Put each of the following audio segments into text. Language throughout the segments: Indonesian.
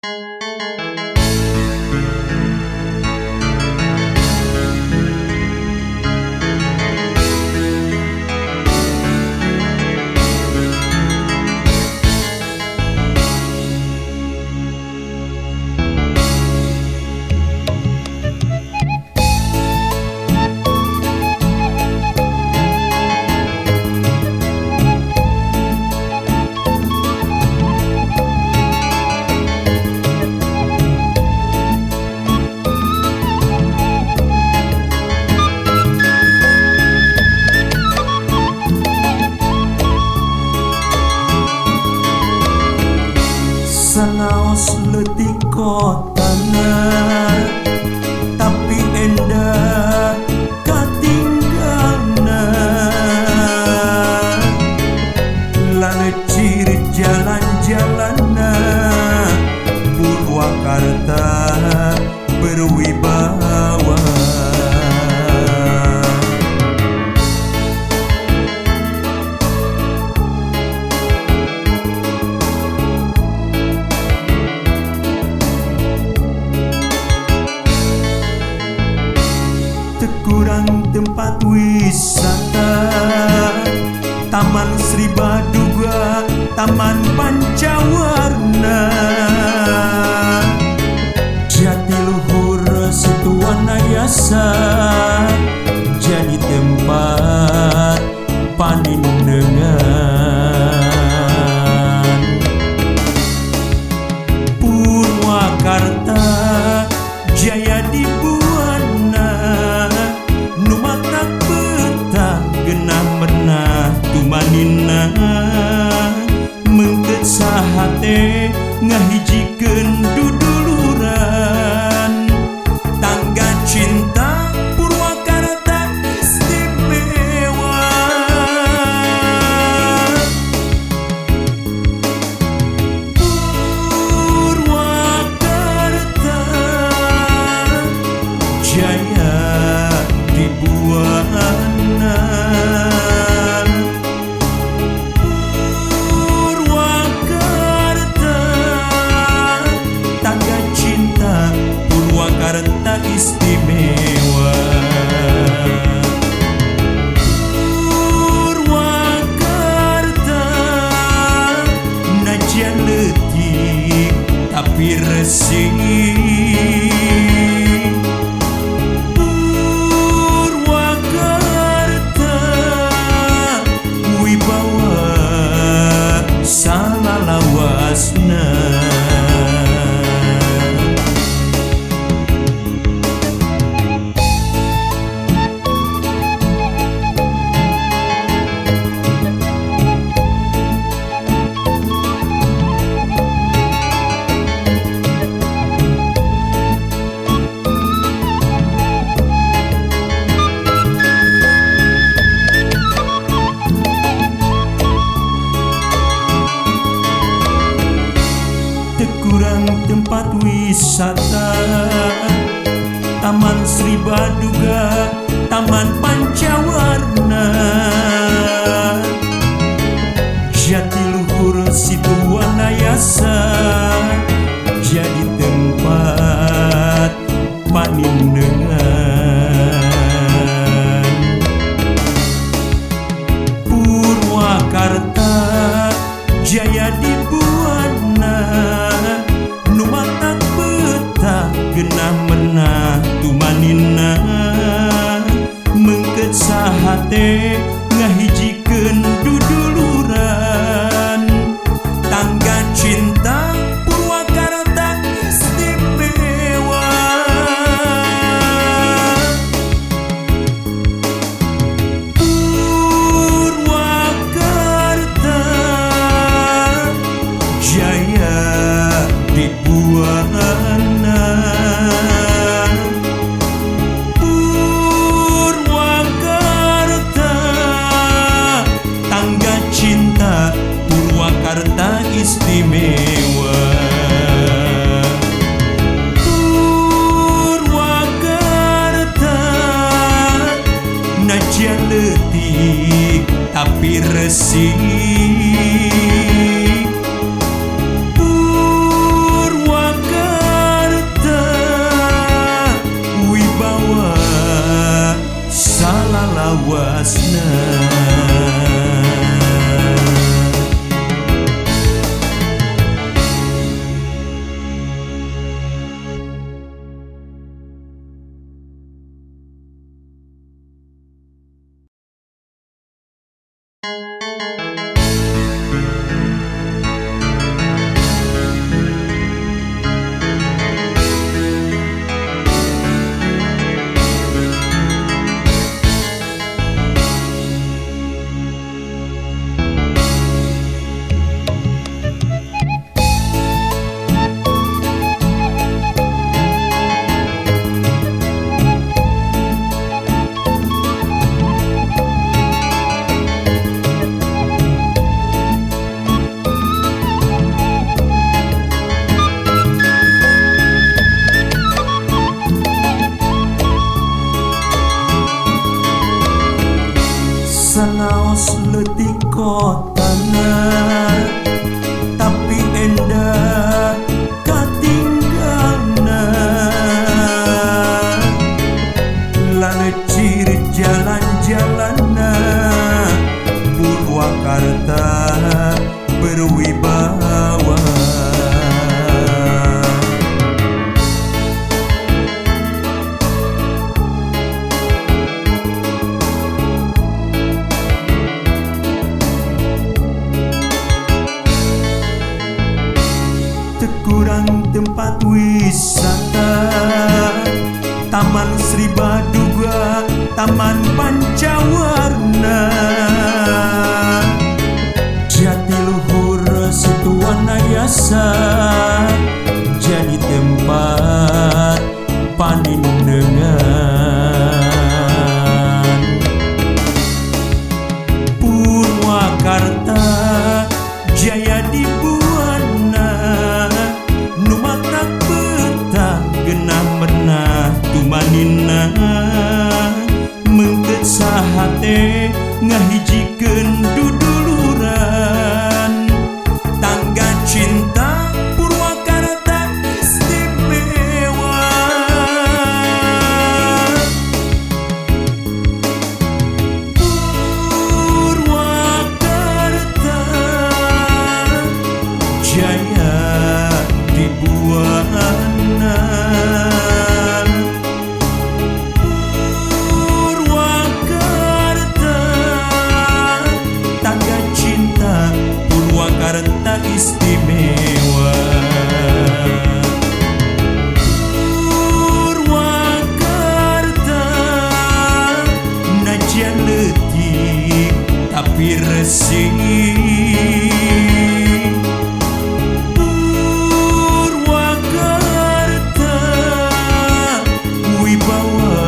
Sanaos letih kotana tapi endah katinggalna, lalecir jalan-jalanna Purwakarta berwibawa. Kurang tempat wisata, Taman Sri Baduga, Taman Pancawarna, Jatiluhur Situwanayasa jadi tempat panindengan. Purwakarta jaya dibuana, numatak betah genah pernah tumanina, mengket sahate ngahijikeun duduluran. Tangga cinta Purwakarta istimewa. Purwakarta jaya dibuana. Purwakarta tangga cinta Purwakarta istimewa. Purwakarta najan letih tapi resik. Salalawasna kurang tempat wisata, Taman Sri Baduga, Taman Pancawarna, Jatiluhur Situwanayasa jadi tempat panindengan. Purwakarta jaya dibuana, numatak betah genah menah tumanina, mengket sahate ngahijikeun duduluran. Tangga cinta Purwakarta istimewa. Purwakarta jaya dibuana. Purwakarta tangga cinta Purwakarta istimewa. Purwakarta najan letih tapi resik. Purwakarta Tekurang tempat wisata, Taman Sri Baduga, Taman Pancawarna, Jatiluhur Situwanayasa jadi tempat panindengan. Purwakarta jaya dibuana, numatak betah genah menah tumanina, mengket sahate ngahijikeun duduluran. Tangga cinta Purwakarta istimewa. Purwakarta jaya dibuana, Purwakarta tangga cinta Purwakarta istimewa. Purwakarta najan leutik tapi resik. Purwakarta wibawa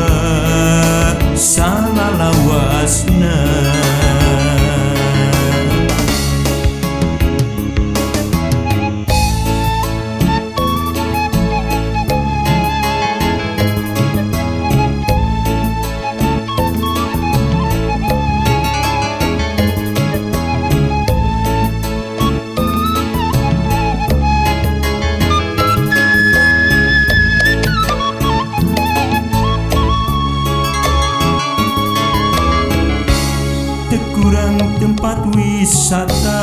salalawasna. Tekurang tempat wisata,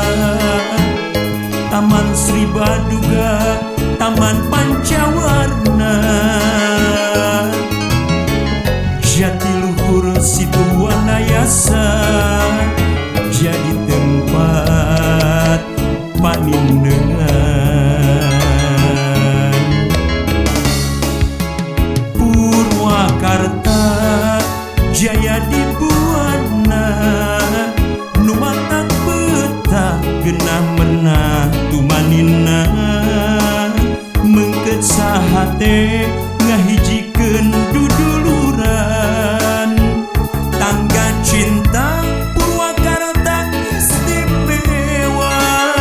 Taman Sri Baduga, Taman Pancawarna, Jatiluhur Situwanayasa jadi tempat panindengan. Purwakarta jaya dibuana, numatak betah genah menah tumanina, mengket sahate ngahijikeun duduluran. Tangga cinta Purwakarta istimewa.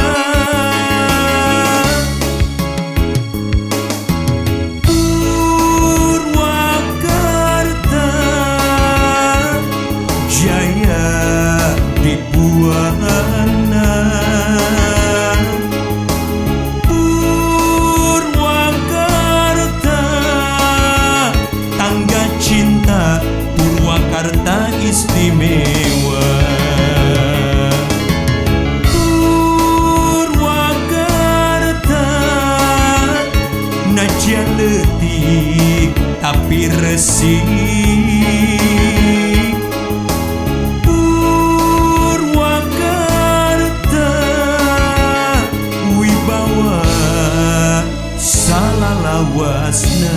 Purwakarta jaya dibuana, Purwakarta tangga cinta Purwakarta istimewa. Purwakarta najan leutik tapi resik. Purwakarta wibawa salalawasna.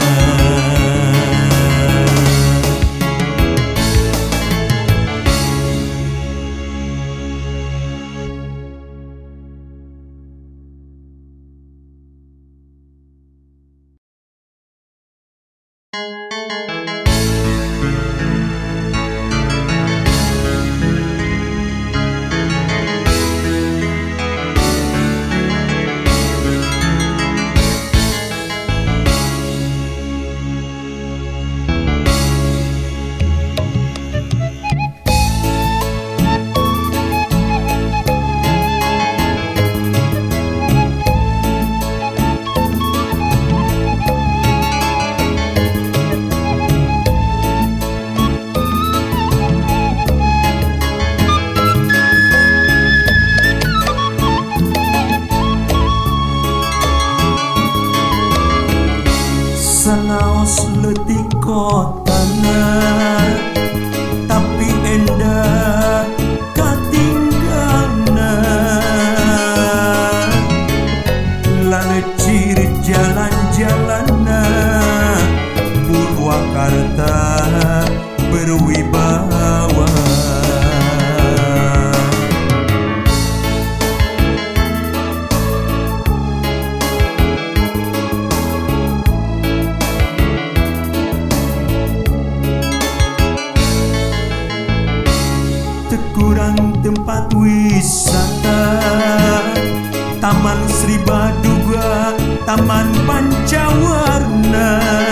Sanaos leutik kotana, tapi endah katinggalna. lalecir jalan-jalanna Purwakarta berwibawa. Tekurang tempat wisata, Taman Sri Baduga, Taman Pancawarna,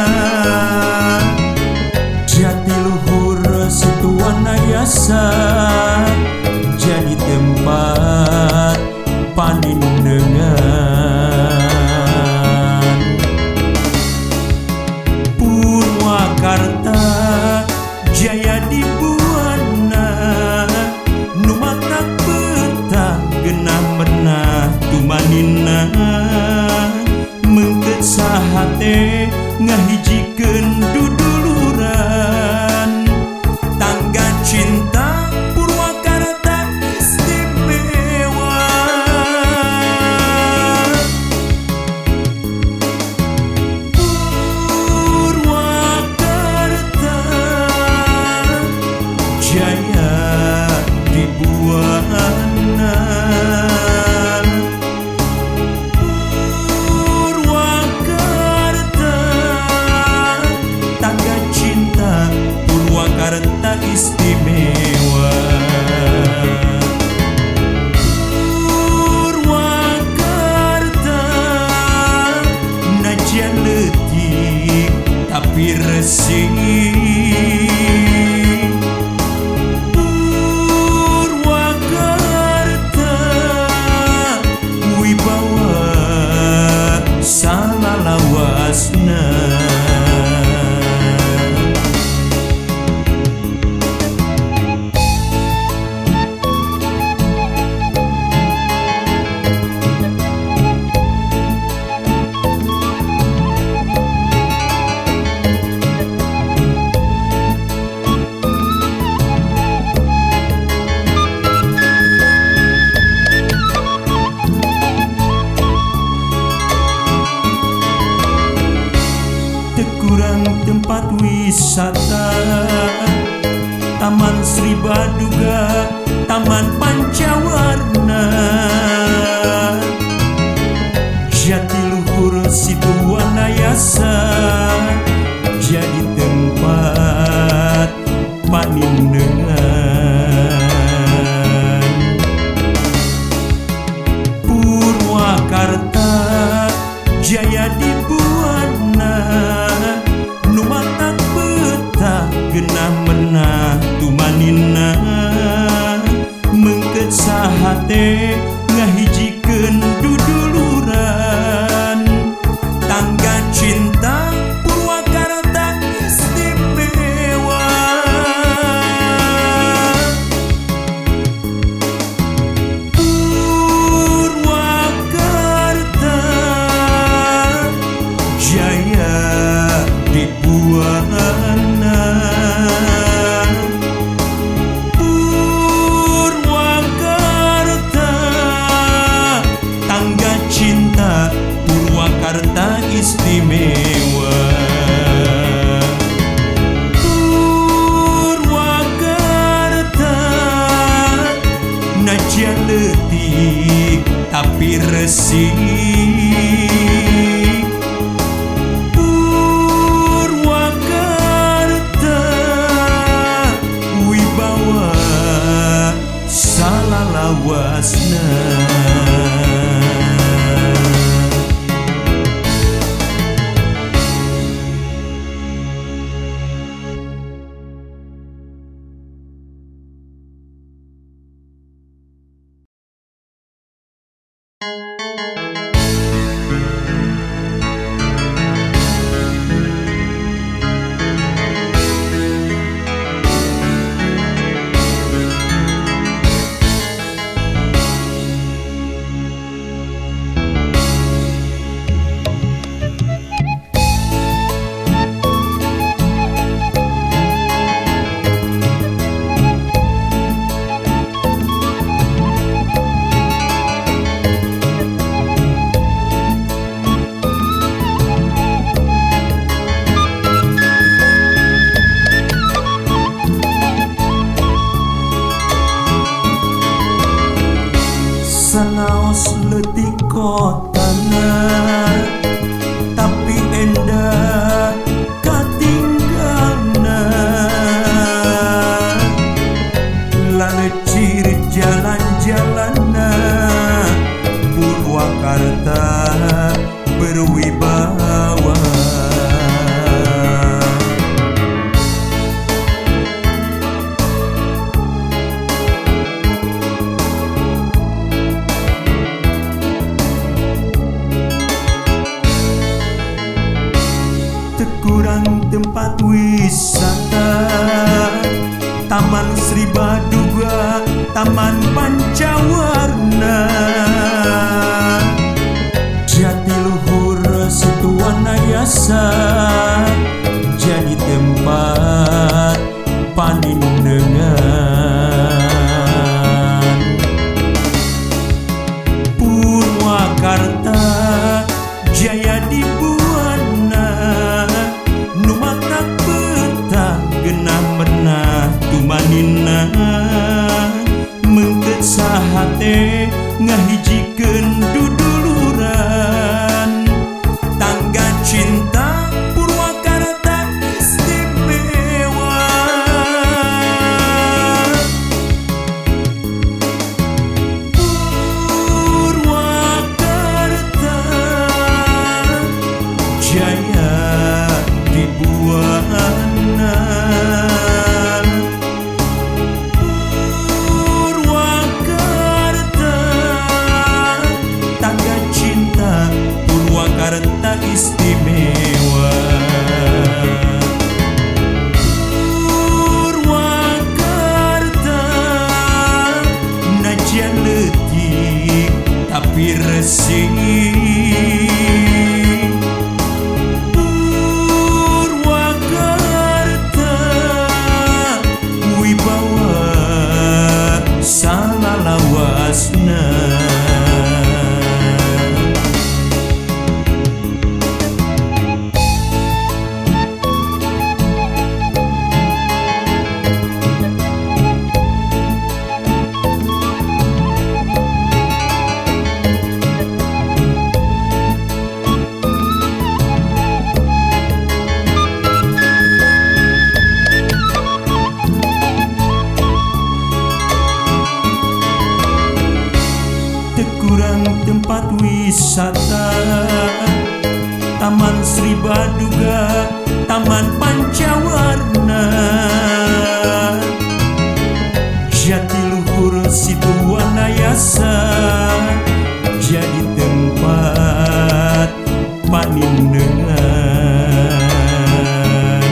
Jatiluhur Situwanayasa jadi tempat panindengan. Purwakarta jaya dibuana, numatak betah genah menah tumanina, mengket sahate ngahijikeun duduluran. Tangga cinta Purwakarta istimewa. Purwakarta jaya dibuana. Purwakarta tangga cinta Purwakarta istimewa. Purwakarta najan leutik tapi resik. Purwakarta wibawa salalawasna. Tekurang tempat wisata, Taman Sri Baduga, Taman Pancawarna, Jatiluhur Situwanayasa jadi tempat panindengan. Purwakarta jaya dibuana, numatak betah genah menah tumanina, mengket sahate ngahijikeun duduluran. Tangga cinta Purwakarta istimewa. Purwakarta jaya dibuana. Purwakarta tangga cinta Purwakarta istimewa. Purwakarta najan leutik tapi resik. Purwakarta wibawa salalawasna. Purwakarta berwibawa. Tekurang tempat wisata, Taman Sri Baduga, Taman Pancawarna, Jatiluhur Situwanayasa jadi tempat panindengan. Purwakarta jaya dibuana, numatak betah genah menah tumanina, mengket sahate ngahijikeun duduluran. Tangga cinta Purwakarta istimewa. Purwakarta jaya dibuana. Purwakarta tangga cinta Purwakarta istimewa. Purwakarta najan leutik tapi resik. Purwakarta wibawa salalawasna. Tekurang tempat wisata, Taman Sri Baduga, Taman Pancawarna, Jatiluhur Situwanayasa jadi tempat panindengan.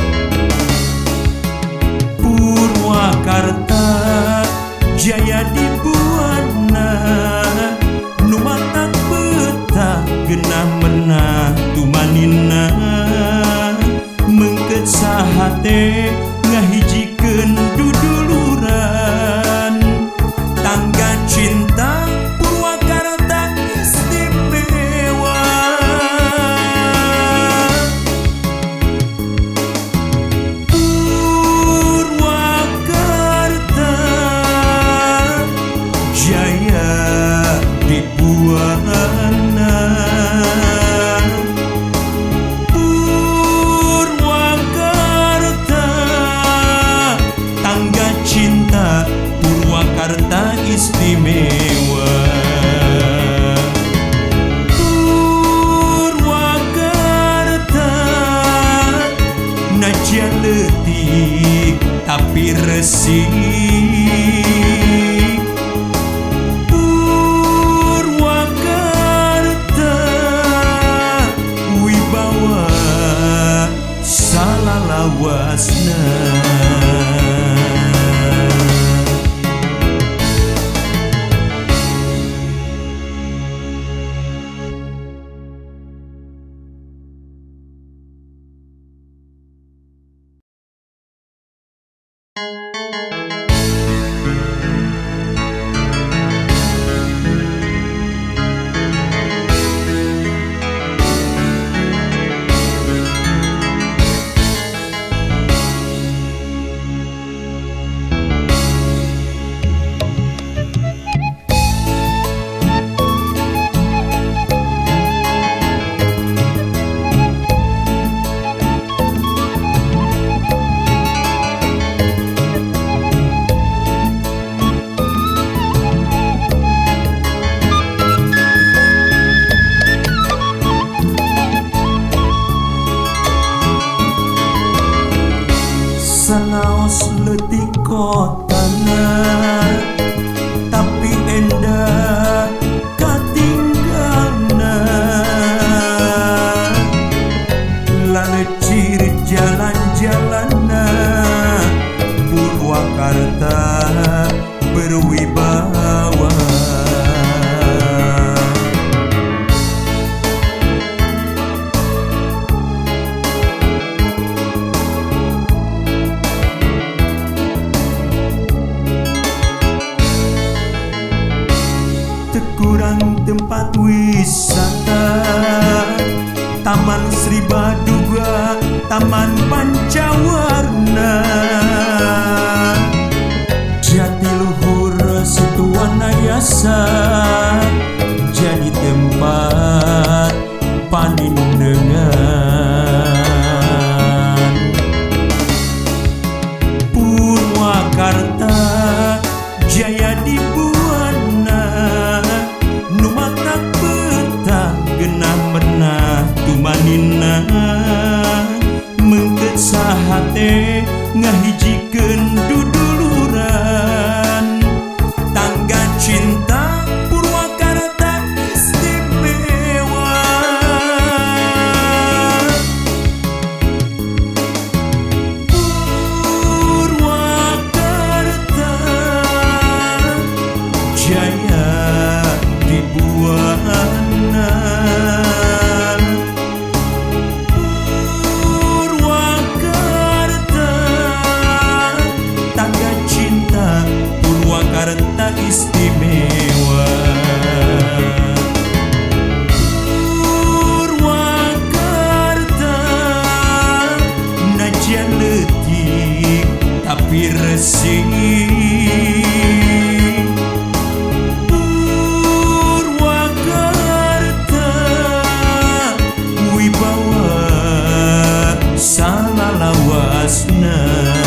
Purwakarta jaya dibuana, numatak betah genah menah tumanina, mengket sahate ngahijikeun duduluran. Tangga cinta Purwakarta istimewa. Purwakarta jaya dibuana. Purwakarta tangga cinta Purwakarta istimewa. Purwakarta najan leutik tapi resik. Purwakarta wibawa salalawasna. kotana, tapi endah katinggalna. Lalecir jalan-jalanna Purwakarta berwibawa. Tekurang tempat wisata, Taman Sri Baduga, Taman Pancawarna, Jatiluhur Situwanayasa jadi tempat panindengan. Purwakarta jaya dibuana, numatak betah genah menah tumanina. Mengket sahate ngahijikeun duduluran, tangga cinta Purwakarta istimewa. Purwakarta jaya dibuana. Purwakarta istimewa. Purwakarta najan leutik tapi resik. Purwakarta wibawa salalawasna.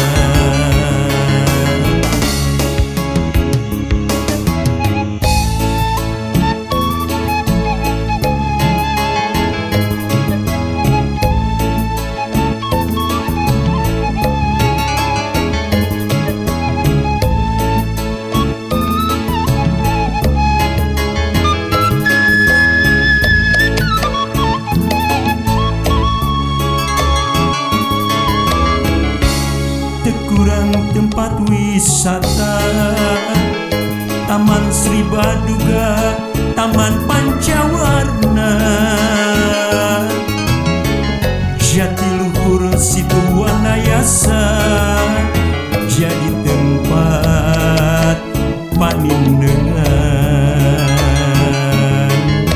Kurang tempat wisata, Taman Sri Baduga, Taman Pancawarna, Jatiluhur Situwanayasa jadi tempat panindengan.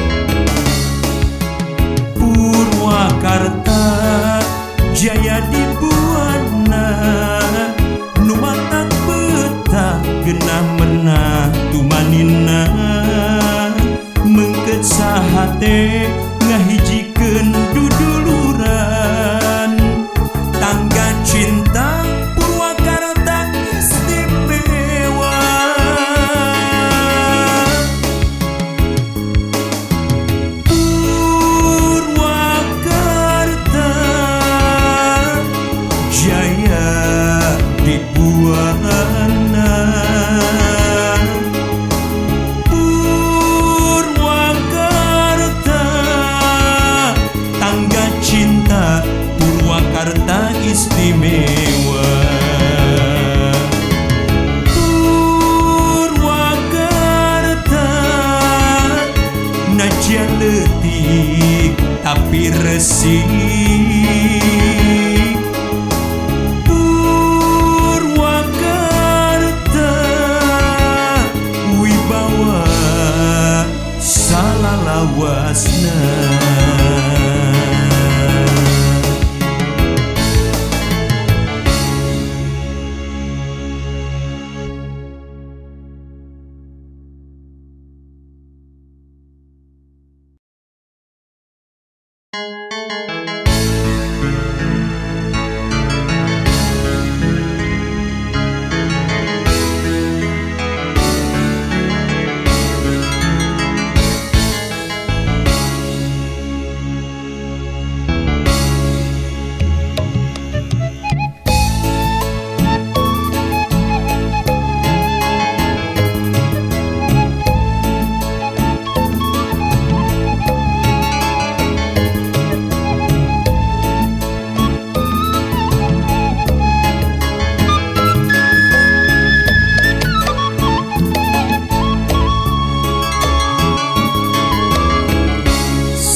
Purwakarta jaya dibuana, numatak betah genah menah tumanina. Mengket sahate ngahijikeun duduluran, tangga cinta Purwakarta istimewa. Purwakarta jaya dibuana. Purwakarta tangga cinta Purwakarta istimewa. Purwakarta najan leutik tapi resik. Salalawasna.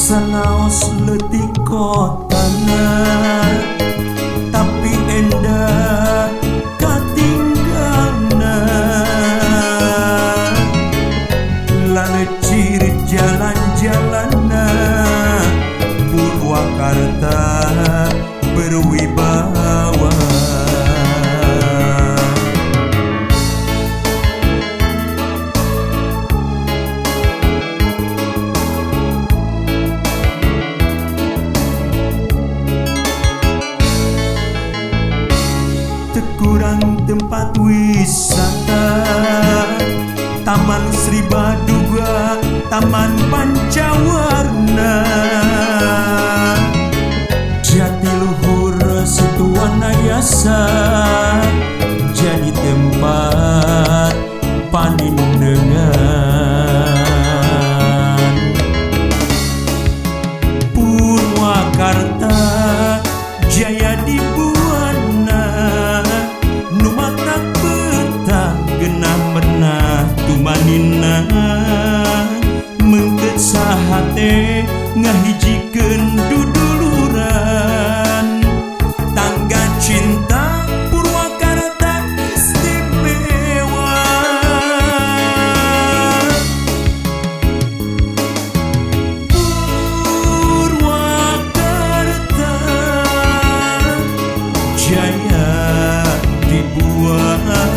sanaos leutik kotana tapi endah katinggalna lalecir jalan-jalanna Purwakarta berwibawa. Kurang tempat wisata, Taman Sri Baduga, Taman Pancawarna, Jatiluhur Situwanayasa jadi tempat panindengan. Purwakarta jaya dibuana, numatak betah genah pernah tumanina, mengket sahate ngahijikeun duduluran. Tangga cinta Purwakarta istimewa. Purwakarta jaya dibuana.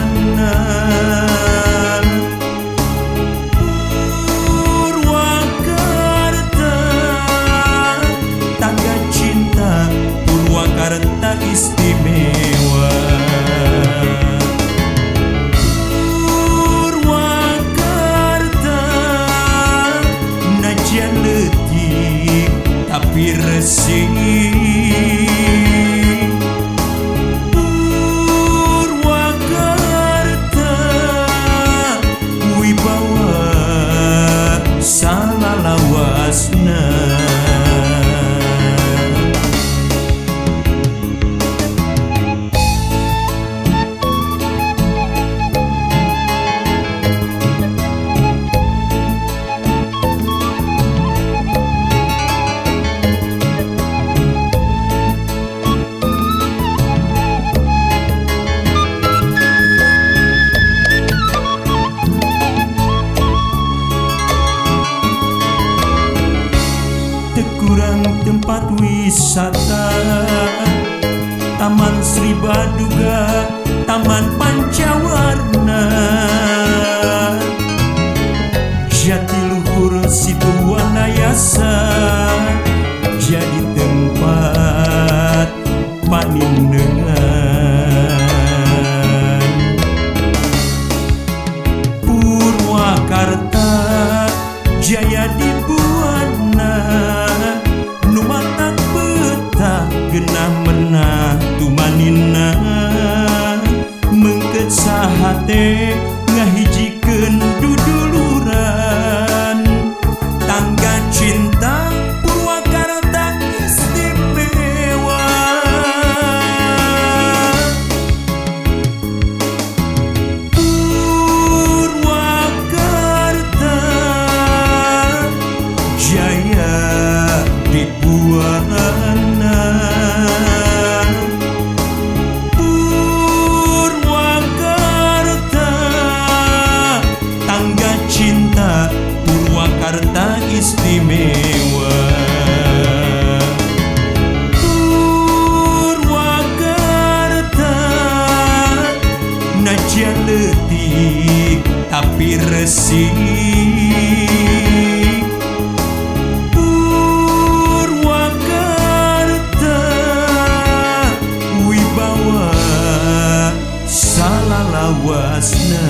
Purwakarta tangga cinta Purwakarta istimewa. Purwakarta najan leutik tapi resik. Purwakarta wibawa salalawasna. Kurang tempat wisata, Taman Sri Baduga, Taman Pancawarna, Jatiluhur Situwanayasa jadi tempat panindengan. Purwakarta jaya dibuana, numatak betah genah menah tumanina, mengket sahate ngahijikeun duduluran. Tangga cinta Purwakarta istimewa. Purwakarta jaya dibuana. Purwakarta tangga cinta Purwakarta istimewa. Purwakarta najan leutik tapi resik. Purwakarta wibawa salalawasna.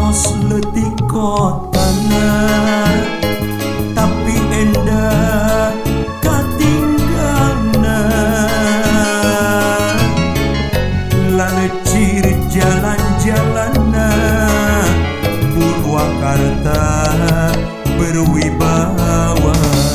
ngantos letih kotana, tapi endah katinggalna. Lalecir jalan-jalanna Purwakarta berwibawa.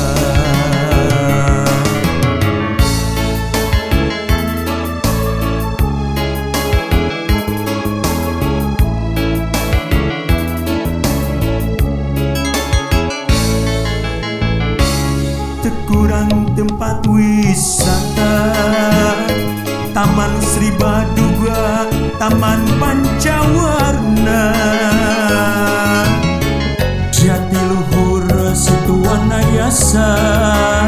Kurang tempat wisata, Taman Sri Baduga, Taman Pancawarna, Jatiluhur Situwanayasa,